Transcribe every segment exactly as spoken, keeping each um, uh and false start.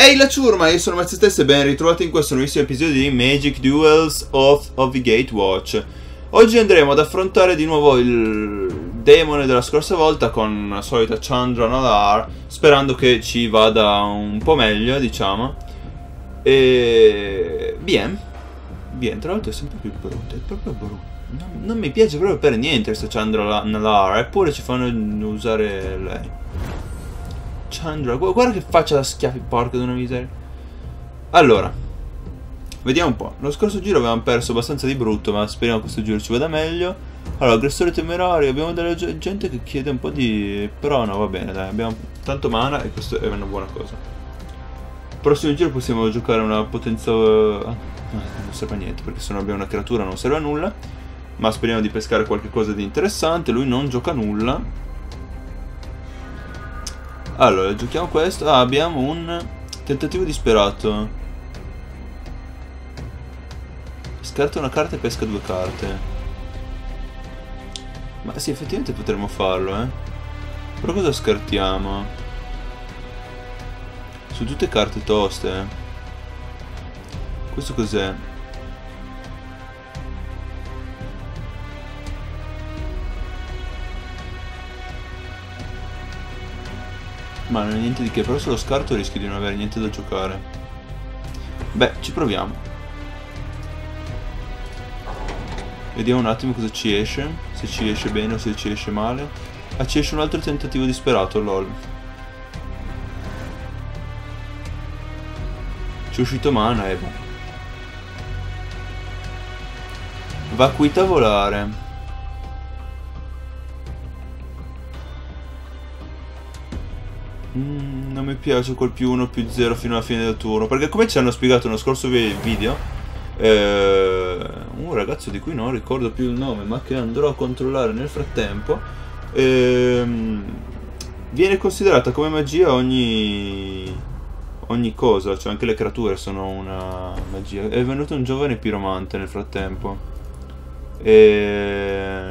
Ehi la ciurma, io sono Mazzi Stesso e ben ritrovati in questo nuovissimo episodio di Magic Duels of, of the Gatewatch. Oggi andremo ad affrontare di nuovo il demone della scorsa volta con la solita Chandra Nalaar, sperando che ci vada un po' meglio, diciamo. E... bien, bien, tra l'altro è sempre più brutto, è proprio brutto. Non, non mi piace proprio per niente questa Chandra Nalaar, eppure ci fanno usare lei. Chandra, guarda che faccia da schiaffi, porca di una miseria. Allora, vediamo un po'. Lo scorso giro avevamo perso abbastanza di brutto, ma speriamo che questo giro ci vada meglio. Allora, aggressore temerario, abbiamo della gente che chiede un po' di... però no, va bene, dai, abbiamo tanto mana e questo è una buona cosa. Il prossimo giro possiamo giocare una potenza... ah, non serve a niente, perché se non abbiamo una creatura non serve a nulla. Ma speriamo di pescare qualche cosa di interessante. Lui non gioca nulla. Allora, giochiamo questo. Ah, abbiamo un tentativo disperato. Scarta una carta e pesca due carte. Ma sì, effettivamente potremmo farlo, eh. Però cosa scartiamo? Su tutte carte toste, eh. Questo cos'è? Ma non è niente di che, però se lo scarto rischio di non avere niente da giocare. Beh, ci proviamo. Vediamo un attimo cosa ci esce. Se ci esce bene o se ci esce male. Ah, ci esce un altro tentativo disperato, lol. Ci è uscito mana, Eva. Vacuità volare. Mm, non mi piace quel più uno più zero fino alla fine del turno, perché come ci hanno spiegato nello scorso video, eh, un ragazzo di cui non ricordo più il nome, ma che andrò a controllare nel frattempo, eh, viene considerata come magia ogni ogni cosa, cioè anche le creature sono una magia. È venuto un giovane piromante nel frattempo, e,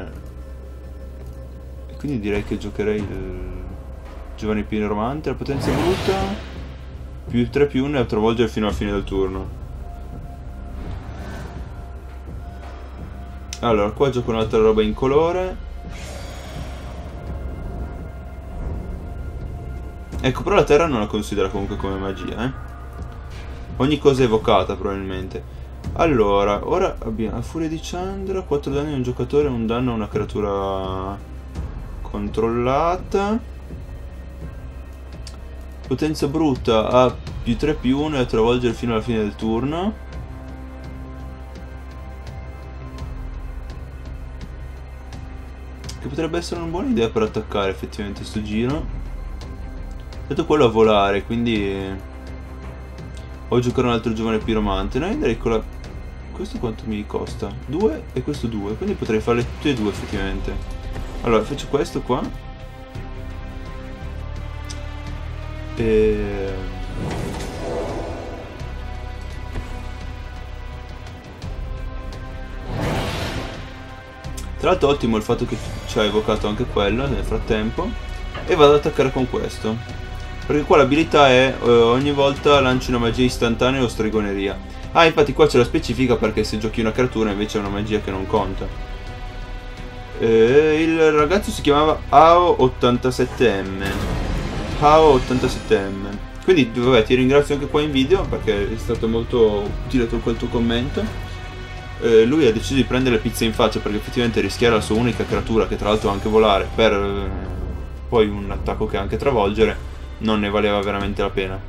e quindi direi che giocherei il giovane piromante. La potenza brutta più tre più uno e travolgere fino alla fine del turno. Allora, qua gioco un'altra roba in colore. Ecco, però la terra non la considera comunque come magia, eh. Ogni cosa è evocata probabilmente. Allora, ora abbiamo la furia di Chandra, quattro danni a un giocatore e un danno a una creatura controllata. Potenza brutta a più tre più uno e a travolgere fino alla fine del turno. Che potrebbe essere una buona idea per attaccare effettivamente sto giro. Dato quello a volare, quindi o giocare un altro giovane piromante. Noi andrei con la... questo quanto mi costa? due e questo due, quindi potrei farle tutte e due effettivamente. Allora faccio questo qua. E... tra l'altro ottimo il fatto che ci ha evocato anche quello nel frattempo. E vado ad attaccare con questo, perché qua l'abilità è eh, ogni volta lanci una magia istantanea o stregoneria. Ah, infatti qua c'è la specifica, perché se giochi una creatura invece è una magia che non conta. E il ragazzo si chiamava A O ottantasette M. A O ottantasette M. Quindi vabbè, ti ringrazio anche qua in video, perché è stato molto utile quel tuo commento. Eh, lui ha deciso di prendere le pizze in faccia, perché effettivamente rischiare la sua unica creatura, che tra l'altro ha anche volare, per eh, poi un attacco che ha anche travolgere, non ne valeva veramente la pena.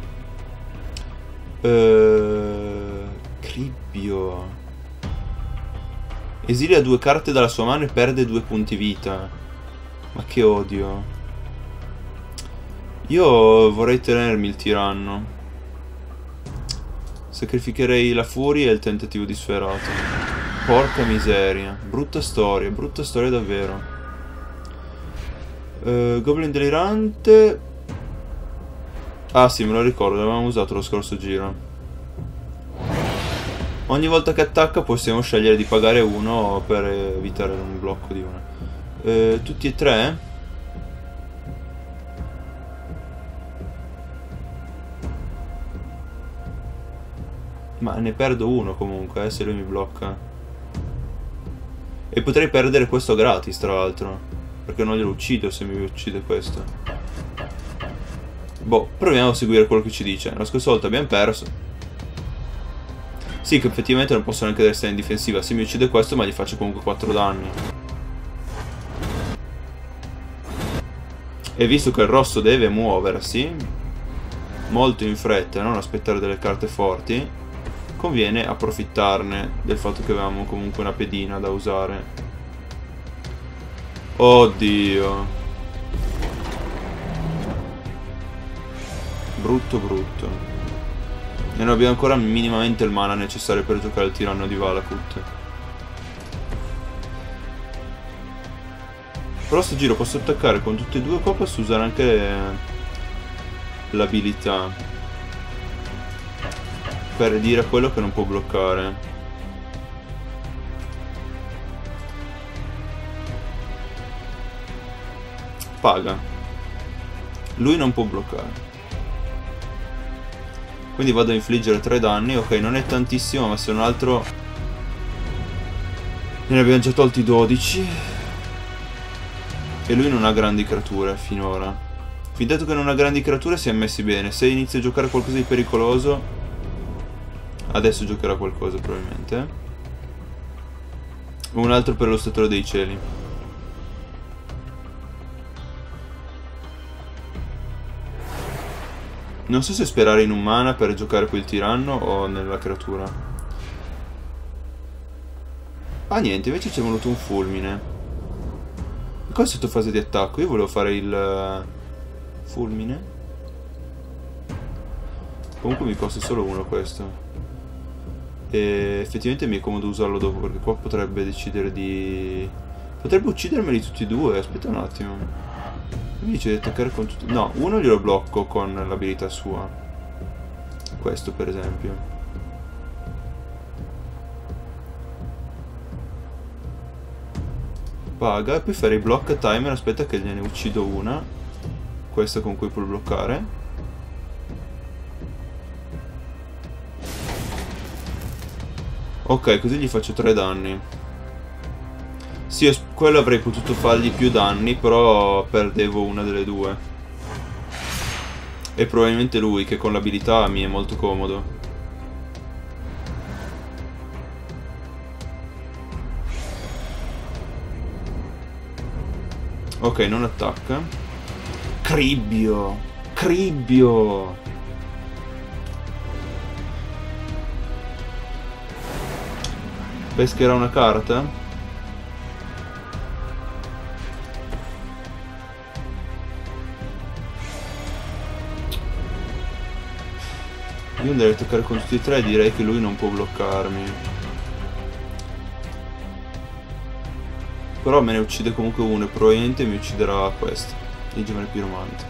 eh, Cribbio esilia due carte dalla sua mano e perde due punti vita. Ma che odio. Io vorrei tenermi il tiranno. Sacrificherei la furia e il tentativo di sferato. Porca miseria. Brutta storia, brutta storia davvero. uh, Goblin delirante. Ah sì, me lo ricordo, l'avevamo usato lo scorso giro. Ogni volta che attacca possiamo scegliere di pagare uno per evitare un blocco di una. uh, Tutti e tre. Ma ne perdo uno comunque, eh, se lui mi blocca. E potrei perdere questo gratis, tra l'altro. Perché non glielo uccido se mi uccide questo. Boh, proviamo a seguire quello che ci dice. La scorsa volta abbiamo perso. Sì, che effettivamente non posso neanche restare in difensiva. Se mi uccide questo, ma gli faccio comunque quattro danni. E visto che il rosso deve muoversi molto in fretta e non aspettare delle carte forti, conviene approfittarne del fatto che avevamo comunque una pedina da usare. Oddio. Brutto brutto. E non abbiamo ancora minimamente il mana necessario per giocare il tiranno di Valakut. Però sto giro posso attaccare con tutti e due qua, posso usare anche l'abilità per dire a quello che non può bloccare. Paga. Lui non può bloccare. Quindi vado a infliggere tre danni. Ok, non è tantissimo, ma se un altro... Ne abbiamo già tolti dodici. E lui non ha grandi creature finora. Fin dato che non ha grandi creature si è messi bene. Se inizia a giocare qualcosa di pericoloso, adesso giocherà qualcosa probabilmente. Un altro per lo statore dei cieli. Non so se sperare in un mana per giocare quel tiranno o nella creatura. Ah niente, invece ci è venuto un fulmine. Cosa è sotto fase di attacco? Io volevo fare il fulmine. Comunque mi costa solo uno questo. E effettivamente mi è comodo usarlo dopo, perché qua potrebbe decidere di... Potrebbe uccidermeli tutti e due. Aspetta un attimo. Mi dice di attaccare con tutti... No, uno glielo blocco con l'abilità sua. Questo per esempio. Paga e poi fare i block timer. Aspetta che gliene uccido una. Questa con cui può bloccare. Ok, così gli faccio tre danni. Sì, io quello avrei potuto fargli più danni, però perdevo una delle due. E probabilmente lui, che con l'abilità mi è molto comodo. Ok, non attacca. Cribbio! Cribbio! Pescherà una carta? Io andrei a attaccare con tutti e tre e direi che lui non può bloccarmi. Però me ne uccide comunque uno e probabilmente mi ucciderà questo, il giovane piromante.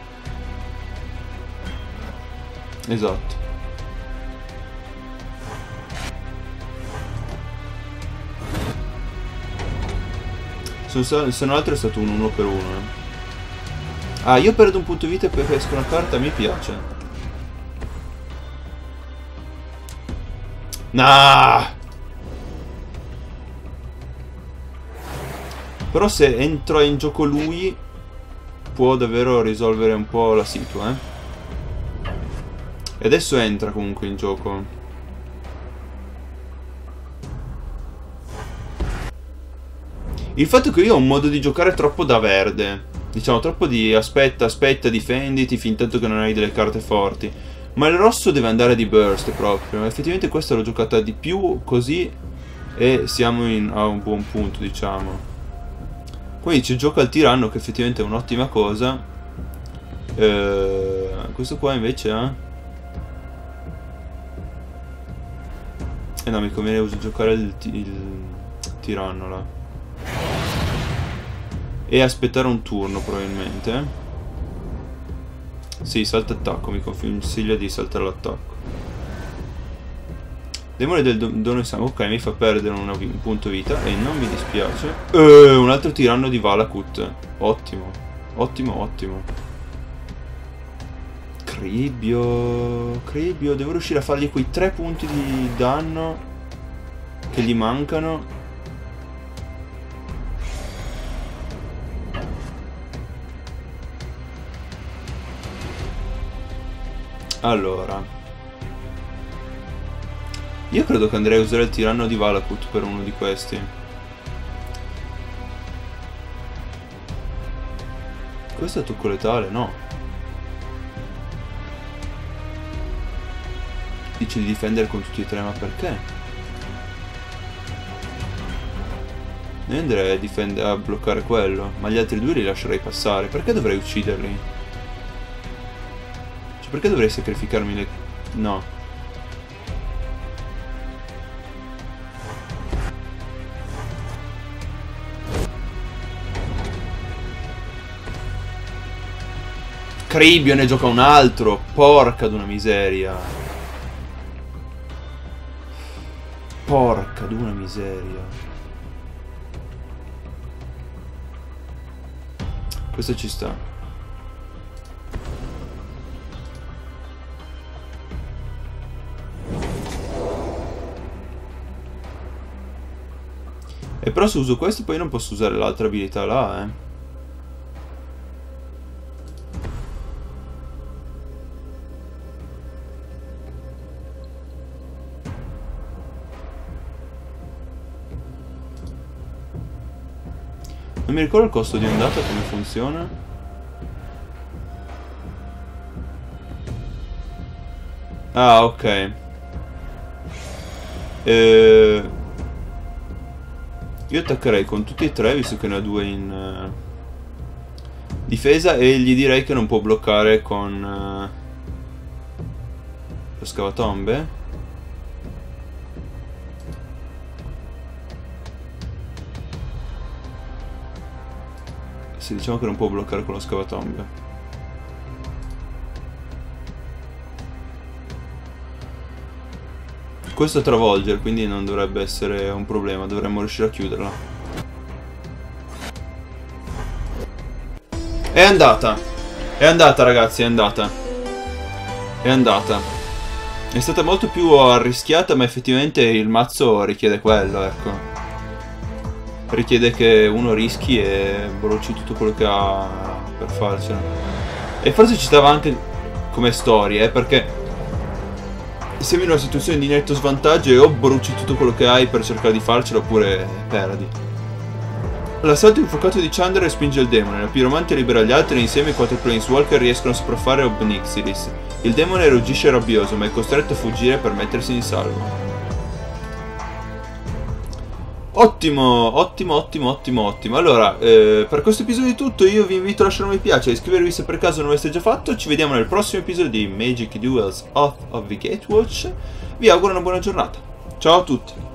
Esatto. Sono, se non altro è stato un uno per uno. Eh. Ah, io perdo un punto vita e poi pesco una carta, mi piace. Nah! Però se entra in gioco lui può davvero risolvere un po' la situa, eh. E adesso entra comunque in gioco. Il fatto che io ho un modo di giocare troppo da verde. Diciamo troppo di aspetta, aspetta, difenditi fin tanto che non hai delle carte forti. Ma il rosso deve andare di burst proprio. Effettivamente questa l'ho giocata di più così e siamo in, a un buon punto, diciamo. Quindi ci gioca il tiranno, che effettivamente è un'ottima cosa. Eh, questo qua invece eh? Eh no, mi conviene giocare il, il tiranno là. E aspettare un turno probabilmente. Sì, salta attacco, mi consiglia di saltare l'attacco. Demone del dono di sangue. Ok, mi fa perdere una, un punto vita e non mi dispiace. Eh, un altro tiranno di Valakut. Ottimo. Ottimo, ottimo. Cribio, Cribio, devo riuscire a fargli quei tre punti di danno che gli mancano. Allora, io credo che andrei a usare il tiranno di Valakut per uno di questi. Questo è tocco letale, no? Dice di difendere con tutti e tre, ma perché? Io andrei a, difendere, a bloccare quello, ma gli altri due li lascerei passare. Perché dovrei ucciderli? Cioè, perché dovrei sacrificarmi le... No. Cribio ne gioca un altro. Porca d'una miseria. Porca d'una miseria. Questo ci sta. E però se uso questo poi non posso usare l'altra abilità là, eh. Non mi ricordo il costo di andata, come funziona. Ah, ok. Eh, io attaccherei con tutti e tre, visto che ne ho due in uh, difesa, e gli direi che non può bloccare con uh, lo scavatombe. Sì, diciamo che non può bloccare con lo scavatombe. Questo è travolger, quindi non dovrebbe essere un problema, dovremmo riuscire a chiuderla. È andata! È andata, ragazzi, è andata. È andata. È stata molto più arrischiata, ma effettivamente il mazzo richiede quello, ecco. Richiede che uno rischi e bruci tutto quello che ha per farcela. E forse ci stava anche come storia, eh, perché siamo in una situazione di netto svantaggio e o bruci tutto quello che hai per cercare di farcela oppure perdi. L'assalto infuocato di Chandra respinge il demone, la piromante libera gli altri e insieme i quattro planeswalker riescono a sopraffare Obnixilis. Il demone ruggisce rabbioso ma è costretto a fuggire per mettersi in salvo. Ottimo, ottimo, ottimo, ottimo, ottimo. Allora, eh, per questo episodio è tutto. Io vi invito a lasciare un mi piace, a iscrivervi se per caso non l'avete già fatto. Ci vediamo nel prossimo episodio di Magic Duels Oath of the Gatewatch. Vi auguro una buona giornata. Ciao a tutti.